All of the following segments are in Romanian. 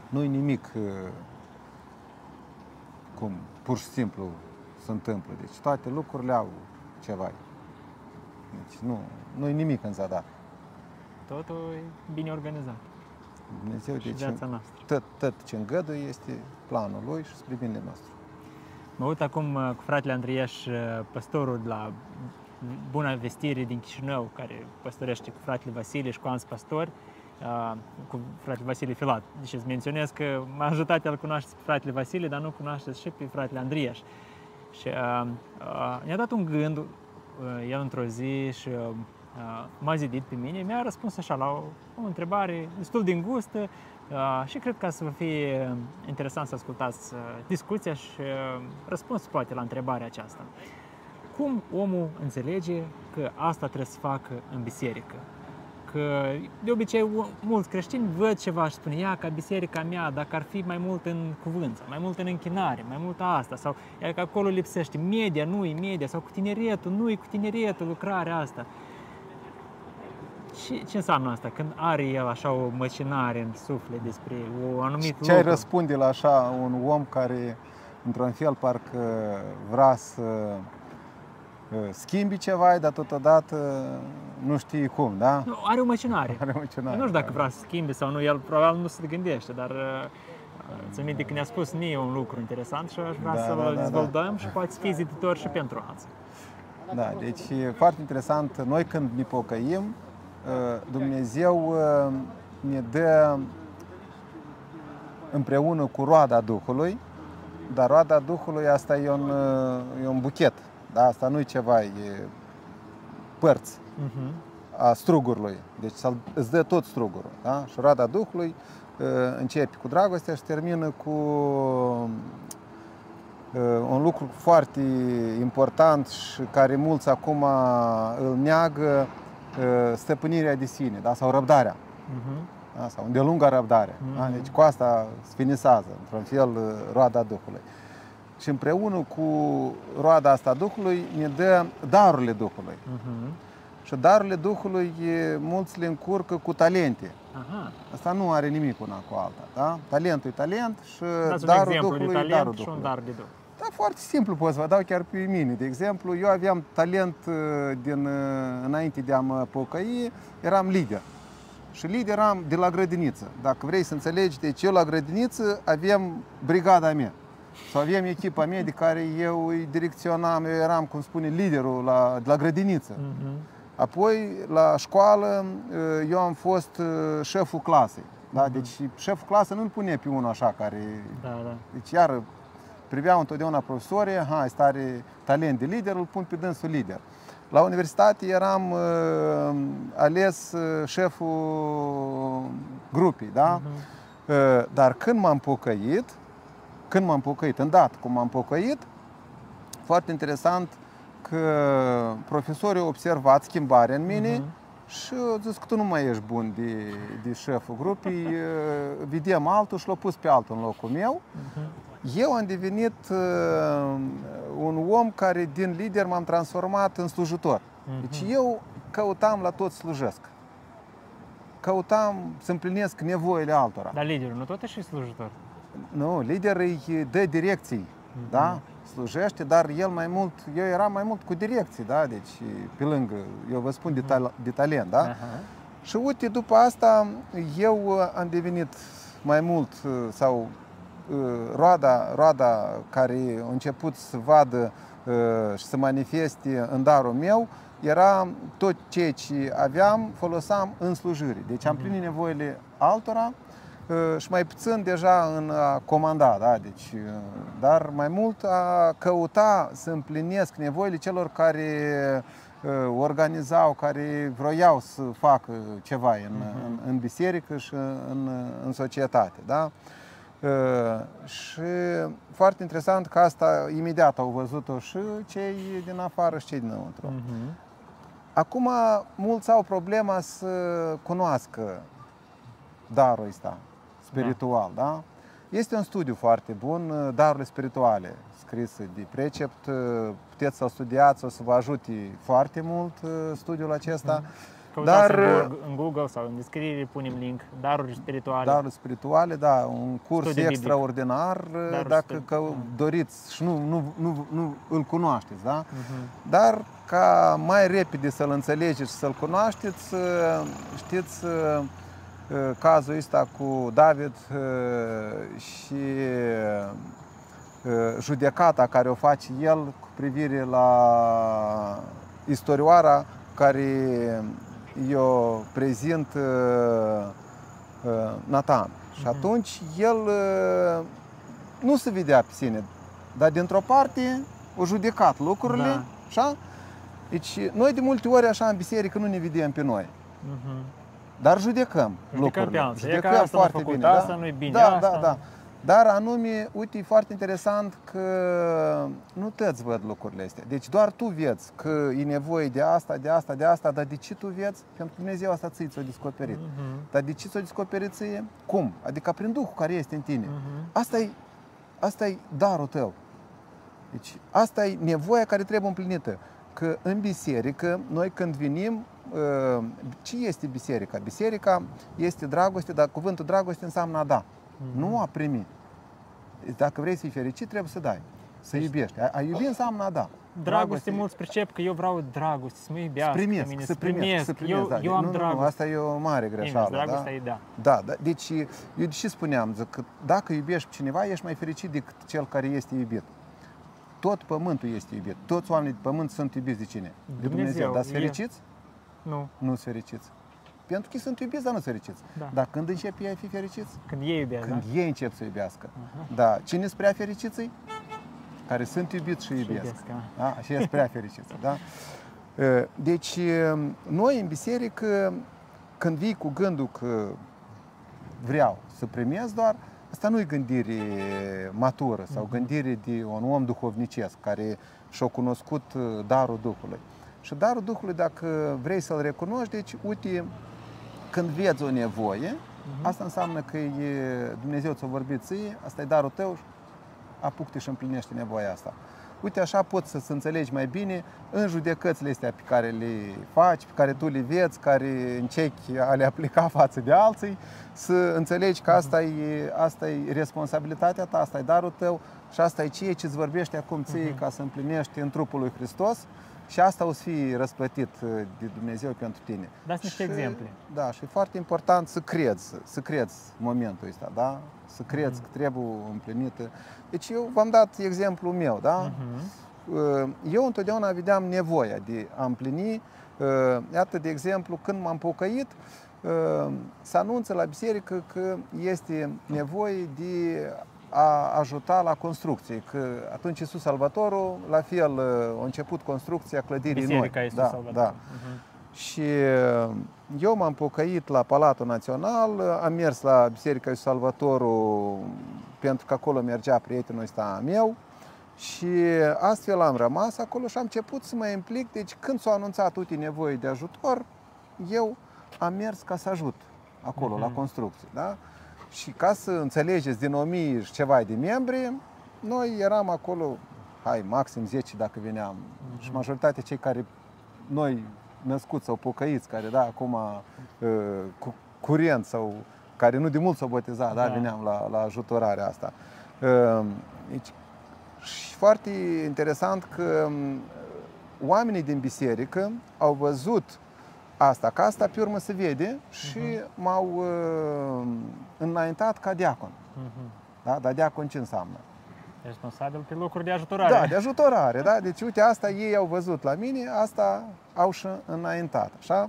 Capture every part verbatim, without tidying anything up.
Nu-i nimic cum pur și simplu se întâmplă. Deci toate lucrurile au ceva. Deci nu, nu-i nimic în zadar. Totul e bine organizat. Dumnezeu, Și deci, viața noastră. tot, tot ce îngăduie este planul Lui și spre binele nostru. Mă uit acum cu fratele Andrieș, păstorul de la Buna Vestire din Chișinău, care păstorește cu fratele Vasile și cu alți pastori, cu fratele Vasile Filat. Deci îți menționez că majoritatea îl cunoașteți pe fratele Vasile, dar nu cunoașteți și pe fratele Andrieș. Și uh, uh, mi-a dat un gând, uh, el într-o zi și uh, m-a zidit pe mine, mi-a răspuns așa la o, o întrebare destul de îngustă uh, și cred că să vă fie interesant să ascultați uh, discuția și uh, răspunsul poate la întrebarea aceasta. Cum omul înțelege că asta trebuie să facă în biserică? Că de obicei mulți creștini văd ceva și spun, ia ca biserica mea, dacă ar fi mai mult în cuvânt, mai mult în închinare, mai mult asta, sau ia că acolo lipsește media, nu e media, sau cu tineretul, nu e cu tineretul lucrarea asta. Ce, ce înseamnă asta? Când are el așa o măcinare în suflet despre o anumit Ce ai răspunde la așa un om care, într-un fel, parcă vrea să schimbi ceva, dar totodată nu știi cum, da? Nu, are o măcinare. Are o măcinare. Nu știu dacă vrea să schimbi sau nu, el probabil nu se gândește, dar ți aminte că ne-a spus nie un lucru interesant și aș vrea da, să-l da, da, dezvoltăm da. și poate să fie ziditor și pentru alții. Da, deci e foarte interesant. Noi când ne pocăim, Dumnezeu ne dă împreună cu roada Duhului, dar roada Duhului asta e un, e un buchet. Da? Asta nu e ceva, e părți uh-huh. a strugurului. Deci îți dă tot strugurul. Da? Și roada Duhului începe cu dragostea și termină cu un lucru foarte important și care mulți acum îl neagă, stăpânirea de sine, da? Sau răbdarea. Uh-huh. Da? Sau îndelunga răbdare. Uh-huh. Da? Deci cu asta sfinisează, într-un fel, roada Duhului. Și împreună cu roada asta Duhului ne dă darurile Duhului. Uh-huh. Și darurile Duhului mulți le încurcă cu talente. Aha. Asta nu are nimic una cu alta. Da? Talentul e talent și dați darul un Duhului de talent e darul și Duhului. un dar de Duh. Da, foarte simplu pot să vă dau chiar pe mine. De exemplu, eu aveam talent din, înainte de a mă pocăi, eram lider. Și lider eram de la grădiniță. Dacă vrei să înțelegi, deci eu la grădiniță aveam brigada mea. Sau aveam echipa mea de care eu îi direcționam, eu eram, cum spune, liderul la, de la grădiniță. Uh-huh. Apoi, la școală, eu am fost șeful clasei. Da? Uh-huh. Deci șeful clasei nu-l pune pe unul așa care... Da, da. Deci iar priveau întotdeauna profesorii, ha, este are talent de lider, îl pun pe dânsul lider. La universitate eram uh, ales uh, șeful grupii, da? Uh-huh. Uh, dar când m-am pocăit, când m-am pocăit, îndată cum m-am pocăit, foarte interesant că profesorii au observat schimbarea în mine uh-huh. și au zis că tu nu mai ești bun de, de șeful grupii, vedem altul și l-au pus pe altul în locul meu. Uh-huh. Eu am devenit uh, un om care din lider m-am transformat în slujitor. Uh-huh. Deci eu căutam la tot slujesc. Căutam să împlinesc nevoile altora. Dar liderul nu tot e și slujitor? Nu, liderul îi dă direcții, uh-huh. da? Slujește, dar el mai mult, eu eram mai mult cu direcții, da? Deci pe lângă, eu vă spun uh-huh. de, ta, de talent, da? Uh-huh. Și uite, după asta eu am devenit mai mult, sau roada, roada care a început să vadă și să manifeste în darul meu, era tot ceea ce aveam, foloseam în slujire. Deci am plinit nevoile altora și mai puțin deja în a comanda, da? Deci, dar mai mult a căuta să împlinesc nevoile celor care organizau, care vroiau să facă ceva în, uh-huh. în, în biserică și în, în societate. Da? Și foarte interesant că asta imediat au văzut-o și cei din afară și cei dinăuntru. Uh-huh. Acum mulți au problema să cunoască darul ăsta spiritual, da. Da? Este un studiu foarte bun, Darurile spirituale, scris de Precept, puteți să-l studiați, o să vă ajute foarte mult studiul acesta. Uh-huh. Căutați Dar, în, în Google sau în descriere, punem link, daruri spirituale. Daruri spirituale, da, un curs Studii extraordinar, Daruri dacă studi- că doriți și nu, nu, nu, nu îl cunoașteți, da? Mhm. Dar ca mai repede să-l înțelegeți și să-l cunoașteți, știți cazul ăsta cu David și judecata care o face el cu privire la istorioara care i-o prezint Natan. Și atunci el nu se vedea pe sine, dar dintr-o parte o judecat lucrurile, Da. așa? Deci noi de multe ori așa în biserică nu ne vedem pe noi, Mhm. dar judecăm Judecăm lucrurile. pe alții. E că asta n-a făcut, bine, asta da? nu-i bine, Da, asta- da, da. Dar anume, uite, e foarte interesant că nu toți văd lucrurile astea. Deci doar tu vezi că e nevoie de asta, de asta, de asta, dar de ce tu vezi? Pentru că Dumnezeu asta ți ți-o descoperit. Mhm. Dar de ce ți-o descoperit ție? Cum? Adică prin Duhul care este în tine. Mhm. Asta e, asta e darul tău. Deci asta e nevoia care trebuie împlinită. Că în biserică, noi când venim, ce este biserica? Biserica este dragoste, dar cuvântul dragoste înseamnă a da, Mhm. nu a primi. Dacă vrei să fii fericit, trebuie să dai, să iubești. A, a iubi înseamnă a da. Dragoste, mulți pricep că eu vreau dragoste, să mă Să iubească pe primesc, mine, să primesc, să primesc. Eu, da. eu am nu, nu, dragoste. nu, asta e o mare greșeală. Invers, dragostea da? e da. Da, da, deci eu și spuneam, zic, că dacă iubești pe cineva, ești mai fericit decât cel care este iubit. Tot pământul este iubit. Toți oamenii de pământ sunt iubiți de cine? De Dumnezeu. Dumnezeu. Dar sunt E- fericiți? Nu, Nu sunt fericiți. Pentru că sunt iubiți, dar nu sunt fericiți. Da. Dar când începi ei a fi fericiți? când ei iubesc, Când da? ei încep să iubească. Aha. Da. Cine sunt prea fericiți? Care sunt iubiți și iubesc. iubesc, da. Da? Și sunt prea fericiți. Da? Deci, noi în biserică, când vii cu gândul că vreau să primesc doar, asta nu e gândire matură sau gândire de un om duhovnicesc care și-a cunoscut darul Duhului. Și darul Duhului, dacă vrei să-l recunoști, deci, uite, când vezi o nevoie, asta înseamnă că e, Dumnezeu ți-a vorbit ție, asta e darul tău, apucă-te și împlinește nevoia asta. Uite, așa poți să-ți înțelegi mai bine în judecățile astea pe care le faci, pe care tu le vezi, care încerci a le aplica față de alții, să înțelegi că asta e, asta e responsabilitatea ta, asta e darul tău și asta e ceea ce îți vorbește acum ție ca să împlinești în trupul lui Hristos și asta o să fie răsplătit de Dumnezeu pentru tine. Dați niște Și- exemple. Da, și e foarte important să crezi, să crezi momentul ăsta, da? Să crezi că trebuie împlinită. Deci eu v-am dat exemplul meu, da? Mhm. Eu întotdeauna vedeam nevoia de a împlini. Iată, de exemplu, când m-am pocăit, se anunță la biserică că este nevoie de a ajuta la construcție, că atunci Iisus Salvatorul, la fel, a început construcția clădirii Biserica noi. Iisus Da, Salvator. da. Mhm. Și eu m-am pocăit la Palatul Național, am mers la Biserica Iisus Salvatorul pentru că acolo mergea prietenul ăsta meu și astfel am rămas acolo și am început să mă implic. Deci când s-a anunțat, uite, nevoie de ajutor, eu am mers ca să ajut acolo, la construcție. Da? Și ca să înțelegeți, din o mie și ceva de membri, noi eram acolo, hai, maxim zece dacă veneam. Și majoritatea cei care noi născuți sau pocăiți, care da, acum uh, cu curent sau care nu de mult s-au botezat, da, Da. veneam la, la ajutorarea asta. Uh, deci, și foarte interesant că um, oamenii din biserică au văzut asta, că asta pe urmă se vede și m-au uh, înaintat ca diacon. Mhm. Da? Dar diacon ce înseamnă? Responsabil pe lucruri de ajutorare. Da, de ajutorare, da? Deci, uite, asta ei au văzut la mine, asta au și înaintat, așa?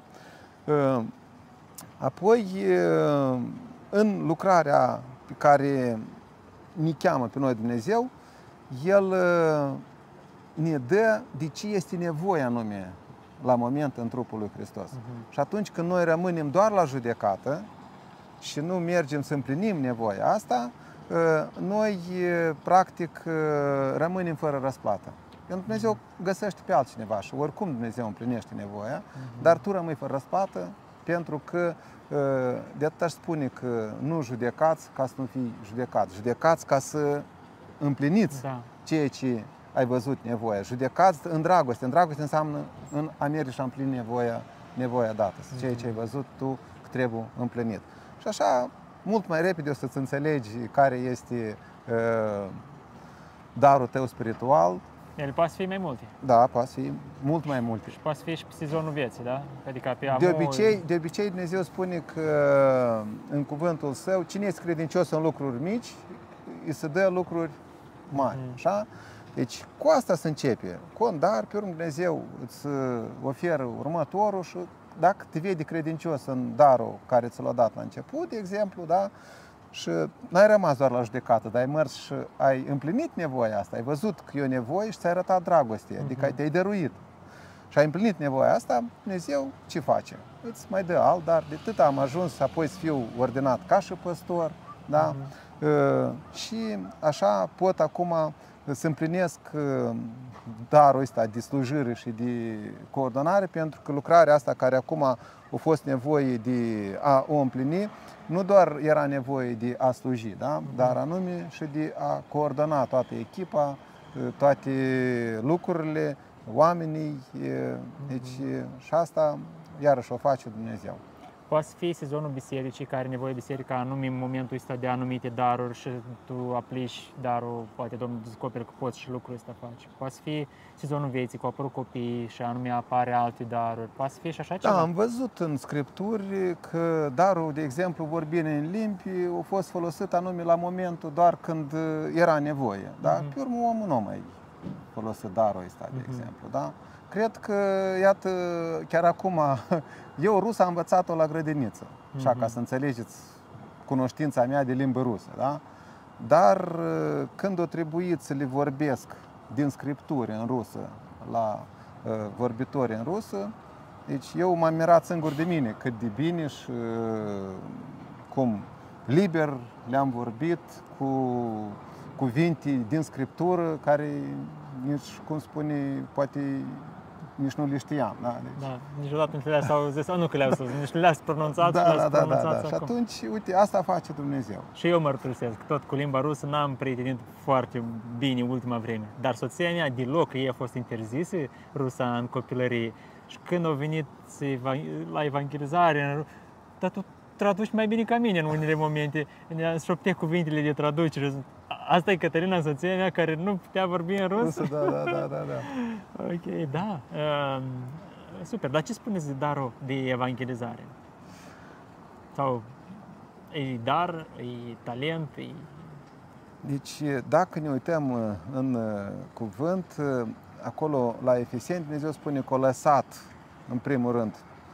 Apoi, în lucrarea pe care ne cheamă pe noi Dumnezeu, El ne dă de ce este nevoie anume la moment în trupul lui Hristos. Mhm. Și atunci când noi rămânem doar la judecată și nu mergem să împlinim nevoia asta, noi, practic, rămânem fără răsplată. Pentru că Dumnezeu găsește pe altcineva și oricum Dumnezeu împlinește nevoia, dar tu rămâi fără răsplată pentru că de atât aș spune că nu judecați ca să nu fii judecați. Judecați ca să împliniți Da. ceea ce ai văzut nevoia. Judecați în dragoste. În dragoste înseamnă în a merge și a împlini nevoia nevoia dată, ceea ce ai văzut tu că trebuie împlinit. Și așa, mult mai repede o să-ți înțelegi care este uh, darul tău spiritual. El poate fi mai multe. Da, poate fi mult mai multe. Și poate fi și pe sezonul vieții, da? Adică pe amor... De obicei, de obicei Dumnezeu spune că în cuvântul Său, cine este credincios în lucruri mici, îi se dă lucruri mari, mm. așa? Deci cu asta se începe. Cu un dar, pe urmă Dumnezeu îți oferă următorul și dacă te vede credincios în darul care ți l-a dat la început, de exemplu, da? Și n-ai rămas doar la judecată, dar ai mers și ai împlinit nevoia asta, ai văzut că e o nevoie și ți-ai arătat dragoste, adică te-ai dăruit. Și ai împlinit nevoia asta, Dumnezeu ce face? Îți mai dă alt dar, de atât am ajuns apoi să fiu ordinat ca și păstor, da? Uh-huh. Și așa pot acum să împlinesc darul ăsta de slujire și de coordonare, pentru că lucrarea asta care acum a fost nevoie de a o împlini, nu doar era nevoie de a sluji, da? Dar anume și de a coordona toată echipa, toate lucrurile, oamenii, deci și asta iarăși o face Dumnezeu. Poate fi sezonul bisericii, care are nevoie biserica anume în momentul ăsta de anumite daruri și tu aplici darul, poate Domnul descoperi că poți și lucrul ăsta faci. Poate fi sezonul vieții, că apărut copii și anume apare alte daruri. Poate fi și așa ceva? Da, am văzut în Scripturi că darul, de exemplu, vorbirea în limbi, a fost folosit anume la momentul doar când era nevoie. Da? Mm-hmm. Pe urmă, omul nu mai folosit darul ăsta, de mm-hmm. exemplu. Da? Cred că, iată, chiar acum, eu rusa am învățat-o la grădiniță, mm-hmm. așa, ca să înțelegeți cunoștința mea de limbă rusă, da? Dar când o trebuit să le vorbesc din Scripturi în rusă la uh, vorbitori în rusă, deci eu m-am mirat singur de mine cât de bine și uh, cum liber le-am vorbit cu cuvinte din Scriptură care nici, cum spune, poate nici nu le știam. Da? Deci... da, niciodată nu le-ați auzit, sau nu că le-ați auzit, nici nu le-ați pronunțat. Da, da, da, da, da. Și atunci, uite, asta face Dumnezeu. Și eu mărturisesc, tot cu limba rusă n-am prietenit foarte bine ultima vreme, dar soția mea deloc, ei a fost interzisă rusa în copilărie și când a venit la evangelizare, dar tu traduci mai bine ca mine în unele momente, ne-a șoptea cuvintele de traducere. Asta e Cătălina, soția mea, care nu putea vorbi în rusă. Da, da, da, da, da. Ok, da. Uh, super. Dar ce spuneți de darul de evangelizare? Sau e dar, e talent, e... Deci, dacă ne uităm în cuvânt, acolo la Efeseni, Dumnezeu spune că a lăsat, în primul rând,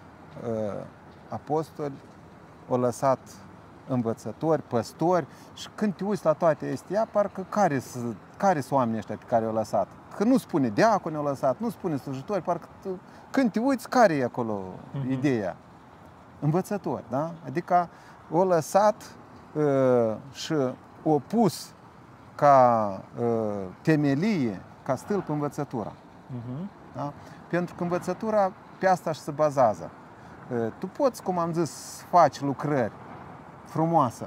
apostoli, a lăsat învățători, păstori și când te uiți la toate astea, parcă care sunt care oamenii ăștia pe care i-au lăsat? Că nu spune diaconi i-au lăsat, nu spune slujitori, parcă când te uiți, care e acolo uh-huh. ideea? Învățători, da? Adică o lăsat uh, și o pus ca uh, temelie, ca stâlp învățătura. Uh-huh. Da? Pentru că învățătura pe asta și se bazează. Uh, tu poți, cum am zis, să faci lucrări frumoasă.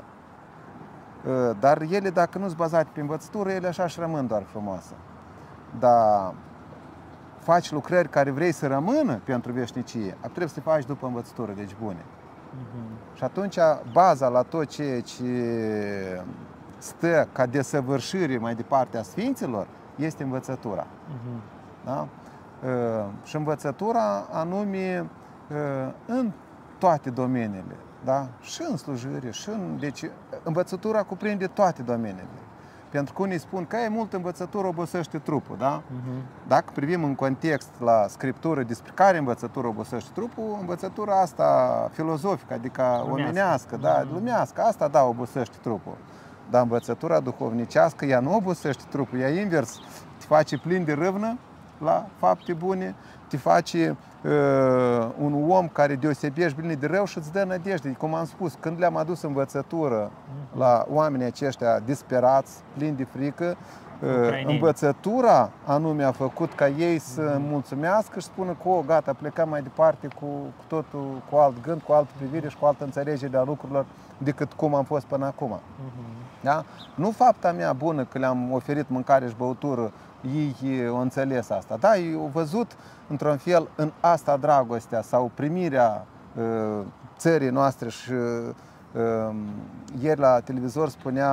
Dar ele, dacă nu sunt bazate pe învățătură, ele așa și rămân doar frumoase. Dar faci lucrări care vrei să rămână pentru veșnicie, trebuie să le faci după învățătură, deci bune. Uh-huh. Și atunci baza la tot ceea ce stă ca desăvârșire mai departe a Sfinților este învățătura. Uh-huh. Da? Și învățătura anume în toate domeniile. Da? Și în slujire, și în... Deci, învățătura cuprinde toate domeniile. Pentru că unii spun că e mult învățătură, obosește trupul, da? Uh-huh. Dacă privim în context la Scriptură despre care învățătură obosește trupul, învățătura asta filozofică, adică lumească, omenească, da, uh-huh. lumească, asta, da, obosește trupul. Dar învățătura duhovnicească, ea nu obosește trupul, ea invers, te face plin de râvnă la fapte bune, te face uh, un om care deosebești bine de rău și îți dă nădejde. Cum am spus, când le-am adus învățătură la oamenii aceștia disperați, plini de frică, Ucraineni. Învățătura anume a făcut ca ei să mulțumească și spună că, o, gata, plecăm mai departe cu, cu totul, cu alt gând, cu altă privire și cu altă înțelegere a lucrurilor decât cum am fost până acum. Uh-huh. Da? Nu fapta mea bună că le-am oferit mâncare și băutură, ei au înțeles asta. Da, ei au văzut într-un fel în asta dragostea sau primirea uh, țării noastre și uh, ieri la televizor spunea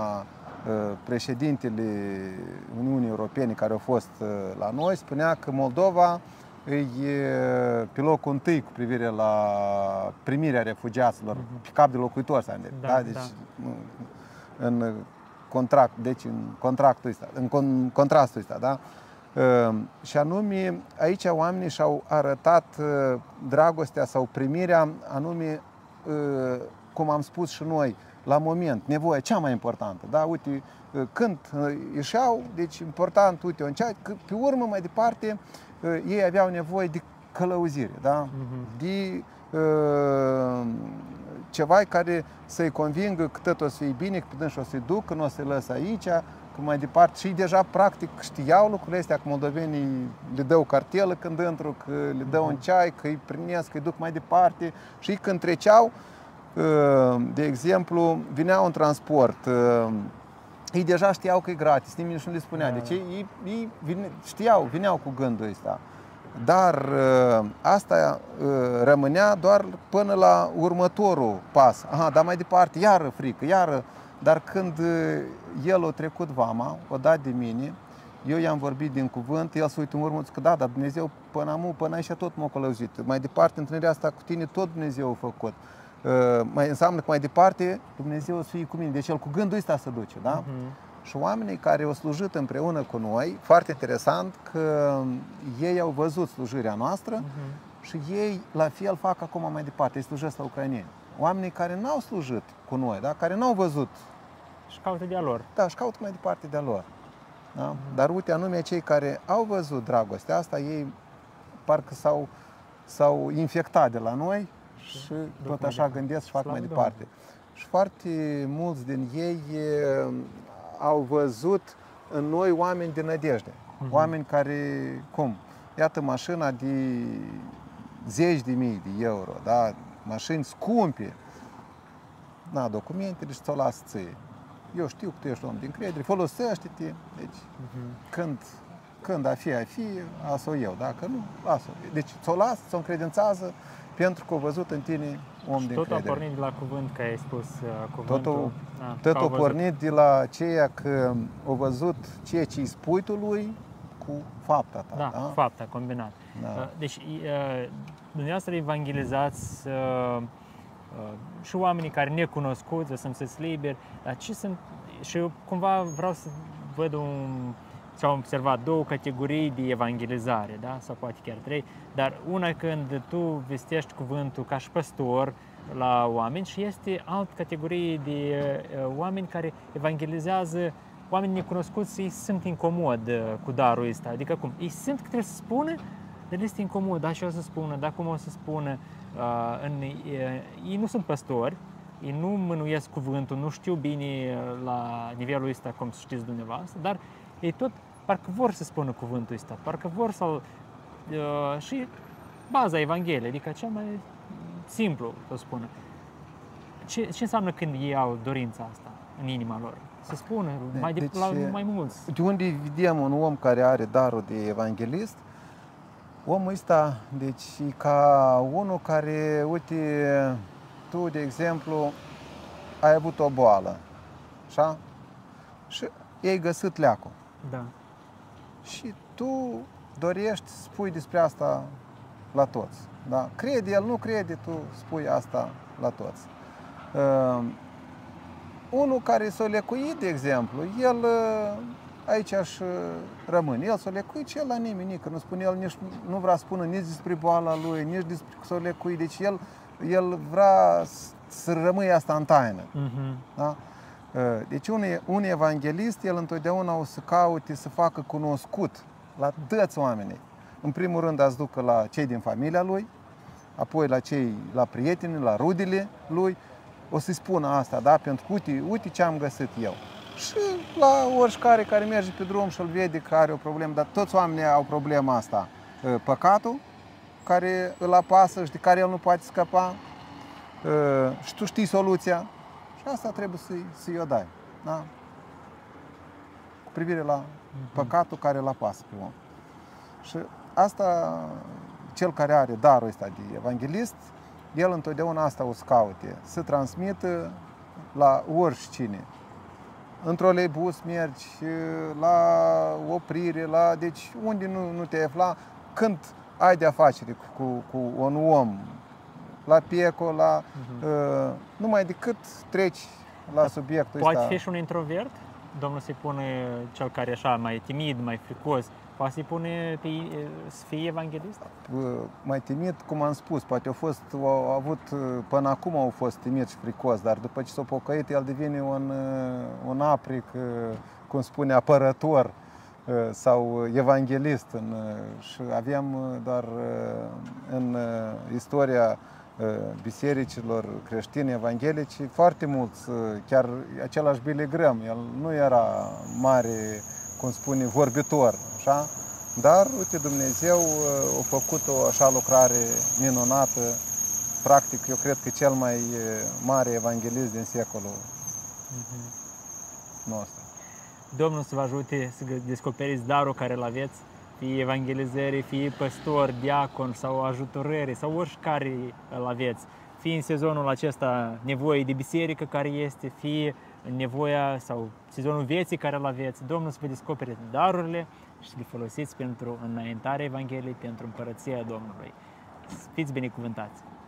președintele Uniunii Europene care a fost la noi, spunea că Moldova e pe locul întâi cu privire la primirea refugiaților, pe cap de locuitori. Da, da? Deci, da. În contract, deci în contractul ăsta, în contrastul ăsta, da? Și anume, aici oamenii și-au arătat dragostea sau primirea, anume, cum am spus și noi, la moment, nevoia cea mai importantă, da? Uite, când ieșeau, deci important, uite, în cea, că pe urmă, mai departe, ei aveau nevoie de călăuzire, da? Uh-huh. De uh, ceva care să-i convingă că tot o să fie bine, că până și o să-i duc, că nu o să-i lăsă aici, că mai departe. Și deja, practic, știau lucrurile astea, că moldovenii le dau cartelă când intru, că le dau un ceai, că îi primesc, că îi duc mai departe. Și când treceau, de exemplu, vineau în transport, ei deja știau că e gratis, nimeni nu le spunea. Deci ei, ei vine, știau, vineau cu gândul ăsta. Dar asta rămânea doar până la următorul pas. Aha, dar mai departe, iară frică, iară. Dar când el a trecut vama, o dat de mine, eu i-am vorbit din cuvânt, el se uită în urmă, zice că da, dar Dumnezeu până amu, până aici tot m-a călăuzit. Mai departe, întâlnirea asta cu tine, tot Dumnezeu a făcut. Uh, mai înseamnă că mai departe Dumnezeu o să fie cu mine. Deci el cu gândul ăsta se duce, da? Uh-huh. Și oamenii care au slujit împreună cu noi, foarte interesant că ei au văzut slujirea noastră uh-huh. și ei la fel fac acum mai departe, îi slujesc la ucraineni. Oamenii care n-au slujit cu noi, da? Care n-au văzut. Și caută de-a lor. Da, și caută mai departe de-a lor. Da? Uh-huh. Dar uite, anume cei care au văzut dragostea asta, ei parcă s-au, s-au infectat de la noi și tot așa gândesc și fac mai departe. Și foarte mulți din ei e, au văzut în noi oameni de nădejde. Uh-huh. Oameni care, cum? Iată mașina de zeci de mii de euro, da? Mașini scumpe. Na, documentele și ți-o las ție. Eu știu că tu ești om din credere, folosește-te. Deci, uh-huh. când, când a fi, a fi, las-o eu. Dacă nu, las-o. Deci ți-o las, ți-o încredințează, pentru că au văzut în tine om din totul credere. Totul a pornit de la cuvânt, că ai spus uh, cuvântul. Totul, a, totul a pornit de la ceea că au văzut ceea ce îi spui tu lui cu fapta ta. Da, da? cu fapta, combinat. Da. Deci, uh, dumneavoastră evangelizați uh, uh, și oamenii care necunoscuți, o să-mi se liberi, dar ce sunt, și eu cumva vreau să văd un, s-au observat două categorii de evangelizare, da? Sau poate chiar trei, dar una când tu vestești cuvântul ca și păstor la oameni și este altă categorie de uh, oameni care evangelizează oameni necunoscuți, ei sunt incomod cu darul ăsta. Adică cum? Ei simt că trebuie să spună, dar le este incomod, da, și o să spună, da, cum o să spună. Uh, în, uh, ei nu sunt păstori, ei nu mânuiesc cuvântul, nu știu bine la nivelul ăsta, cum știți dumneavoastră, dar ei tot parcă vor să spună cuvântul ăsta, parcă vor să-l... Uh, și baza Evangheliei, adică cel mai simplu să spună. Ce, ce înseamnă când ei au dorința asta în inima lor? Să spună mai, de, deci, la mai mulți. De unde vedem un om care are darul de evanghelist, omul ăsta, deci, e ca unul care, uite, tu, de exemplu, ai avut o boală, așa? Și ai găsit leacul. Da. Și tu dorești să spui despre asta la toți. Da? Crede el, nu crede, tu spui asta la toți. Uh, unul care s-a lecuit, de exemplu, el uh, aici își rămâne. El s-a lecuit și el la nimeni, că nu spune el, nici, nu vrea să spună nici despre boala lui, nici despre că s-a lecuit. Deci el, el vrea să rămâie asta în taină. Uh-huh. Da? Deci un, un evanghelist, el întotdeauna o să caute să facă cunoscut la toți oamenii. În primul rând ați ducă la cei din familia lui, apoi la cei, la prietenii, la rudele lui, o să-i spună asta, da? Pentru că uite, uite ce am găsit eu. Și la oricare care merge pe drum și îl vede că are o problemă, dar toți oamenii au problema asta. Păcatul care îl apasă și de care el nu poate scăpa și tu știi soluția și asta trebuie să-i, să-i o dai. Da? Cu privire la păcatul care îl apasă pe om. Și asta, cel care are darul ăsta de evanghelist, el întotdeauna asta o să caute, să transmită la oricine. Într-o leibus mergi, la oprire, la... deci unde nu, nu te afla, când ai de afacere cu, cu, cu un om, la pieco, la... Uh-huh. uh, numai decât treci la subiectul ăsta. Poate fi și un introvert? Domnul se pune, cel care e așa mai timid, mai fricos, poate să-i pune pe, să fie evanghelist? Mai timid, cum am spus, poate a fost, a avut, până acum au fost timid și fricos, dar după ce s-a pocăit, el devine un, un apric, cum spune, apărător sau evanghelist. Și avem doar în istoria bisericilor creștine evanghelice foarte mulți, chiar același Billy Graham, el nu era mare, cum spune, vorbitor, așa? Dar, uite, Dumnezeu a făcut o așa lucrare minunată, practic, eu cred că cel mai mare evanghelist din secolul uh-huh. nostru. Domnul să vă ajute să descoperiți darul care îl aveți, fie evangelizări, fie păstor, diacon sau ajutorări sau oricare îl aveți. Fie în sezonul acesta nevoie de biserică care este, fie nevoia sau sezonul vieții care îl aveți, Domnul să vă descopere darurile și să le folosiți pentru înaintarea Evangheliei, pentru împărăția Domnului. Fiți binecuvântați!